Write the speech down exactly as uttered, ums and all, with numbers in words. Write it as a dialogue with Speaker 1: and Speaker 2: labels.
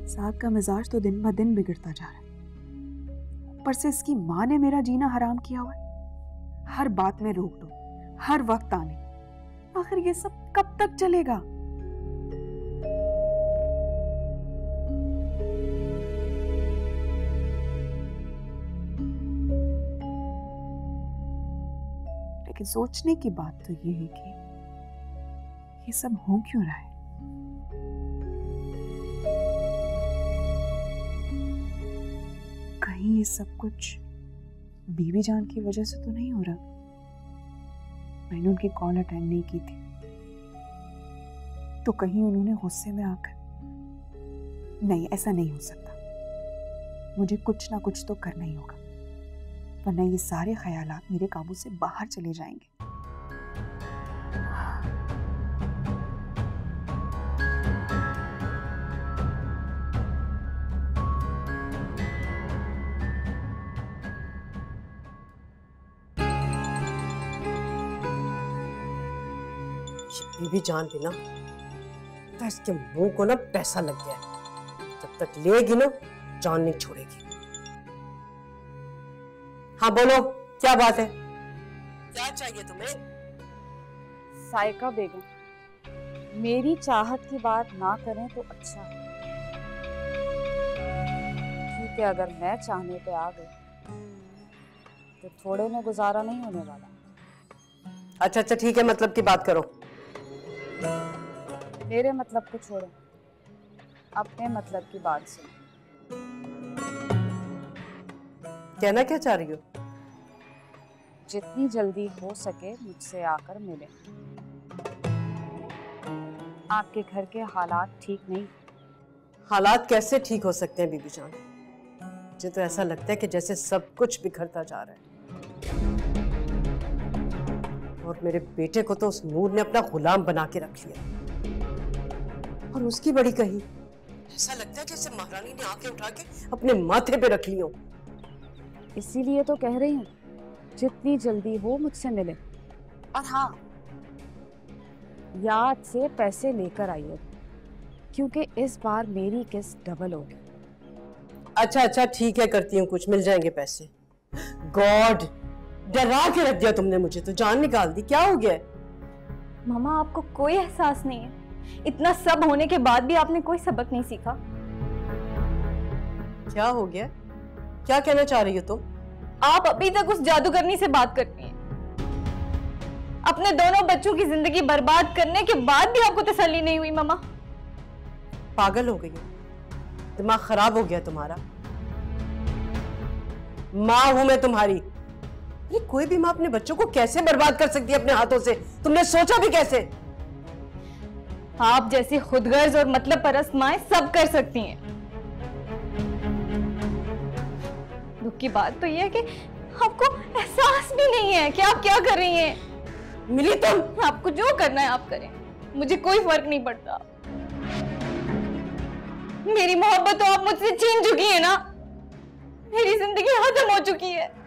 Speaker 1: साद का मिजाज तो दिन ब दिन बिगड़ता जा रहा है। ऊपर से इसकी माँ ने मेरा जीना हराम किया हुआ है। हर बात में रोक दो, हर वक्त आने। आखिर ये सब कब तक चलेगा? लेकिन सोचने की बात तो ये है कि ये सब हो क्यों रहा है? कहीं ये सब कुछ बीवी जान की वजह से तो नहीं हो रहा? मैंने उनकी कॉल अटेंड नहीं की थी, तो कहीं उन्होंने गुस्से में आकर? नहीं, ऐसा नहीं हो सकता। मुझे कुछ ना कुछ तो करना ही होगा, वरना ये सारे ख्यालात मेरे काबू से बाहर चले जाएंगे।
Speaker 2: बीवी जान भी ना, तो इसके मुंह को ना पैसा लग गया है। जब तक लेगी ना, जान नहीं छोड़ेगी। हाँ बोलो, क्या बात है? क्या चाहिए तुम्हें?
Speaker 3: साइका बेगम, मेरी चाहत की बात ना करें तो अच्छा है, क्योंकि अगर मैं चाहने पे आ गई तो थोड़े में गुजारा नहीं होने वाला।
Speaker 2: अच्छा अच्छा ठीक है, मतलब की बात करो।
Speaker 3: मेरे मतलब को छोड़ो, अपने मतलब की बात सुनो।
Speaker 2: कहना क्या चाह रही हो?
Speaker 3: जितनी जल्दी हो सके मुझसे आकर मिले। आपके घर के हालात ठीक नहीं।
Speaker 2: हालात कैसे ठीक हो सकते हैं बीबी जान? मुझे तो ऐसा लगता है कि जैसे सब कुछ बिखरता जा रहा है। और मेरे बेटे को तो उस नूर ने अपना गुलाम बना के रख लिया, और उसकी बड़ी कही। ऐसा लगता है जैसे महारानी ने आंखें उठा के अपने माथे पे रख ली हो।
Speaker 3: इसीलिए तो कह रही हूँ, जितनी जल्दी हो मुझसे मिले। और हाँ, याद से पैसे लेकर आइए, क्योंकि इस बार मेरी किस्त डबल होगी।
Speaker 2: अच्छा अच्छा ठीक है, करती हूँ कुछ, मिल जाएंगे पैसे। गॉड, डरा के रख दिया तुमने मुझे, तो जान निकाल दी। क्या हो गया?
Speaker 4: मामा, आपको कोई एहसास नहीं है? इतना सब होने के बाद भी आपने कोई सबक नहीं सीखा।
Speaker 2: क्या हो गया? क्या कहना चाह रही हो तुम?
Speaker 4: आप अभी तक उस जादूगरनी से बात करती हैं। अपने दोनों बच्चों की जिंदगी बर्बाद करने के बाद भी आपको तसल्ली नहीं हुई मामा?
Speaker 2: पागल हो गई हो? दिमाग खराब हो गया तुम्हारा? माँ हूं मैं तुम्हारी। ये कोई भी माँ अपने बच्चों को कैसे बर्बाद कर सकती है अपने हाथों से? तुमने सोचा भी कैसे?
Speaker 4: आप जैसी खुदगर्ज और मतलब परस्त माएं सब कर सकती हैं। दुख की बात तो यह है कि आपको एहसास भी नहीं है कि आप क्या कर रही हैं।
Speaker 2: मिली तुम?
Speaker 4: आपको जो करना है आप करें, मुझे कोई फर्क नहीं पड़ता। मेरी मोहब्बत तो आप मुझसे छीन चुकी है ना। मेरी जिंदगी खत्म हो चुकी है।